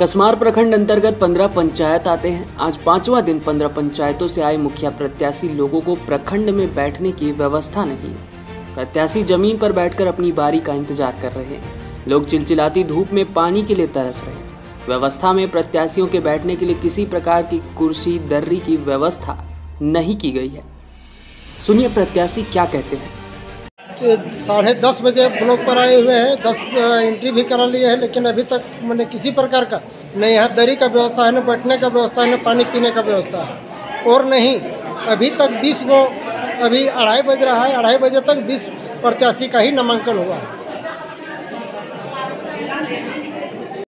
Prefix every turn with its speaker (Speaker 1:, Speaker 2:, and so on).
Speaker 1: कसमार प्रखंड अंतर्गत 15 पंचायत आते हैं। आज 5वां दिन 15 पंचायतों से आए मुखिया प्रत्याशी लोगों को प्रखंड में बैठने की व्यवस्था नहीं है। प्रत्याशी जमीन पर बैठकर अपनी बारी का इंतजार कर रहे हैं। लोग चिलचिलाती धूप में पानी के लिए तरस रहे हैं। व्यवस्था में प्रत्याशियों के बैठने के लिए किसी प्रकार की कुर्सी दर्री की व्यवस्था नहीं की गई है। सुनिए प्रत्याशी क्या कहते हैं।
Speaker 2: 10:30 बजे ब्लॉक पर आए हुए हैं, 10 एंट्री भी करा लिए हैं, लेकिन अभी तक मैंने किसी प्रकार का न यहाँ दरी का व्यवस्था है, न बैठने का व्यवस्था है, न पानी पीने का व्यवस्था है। और नहीं अभी तक 20 गो, अभी 2:30 बज रहा है, 2:30 बजे तक 20 प्रत्याशी का ही नामांकन हुआ है।